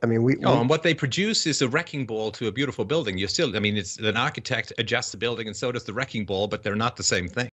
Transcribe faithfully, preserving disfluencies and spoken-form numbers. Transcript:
I mean, we, Oh, we and what they produce is a wrecking ball to a beautiful building. You still, I mean, it's an architect adjusts the building, and so does the wrecking ball, but they're not the same thing.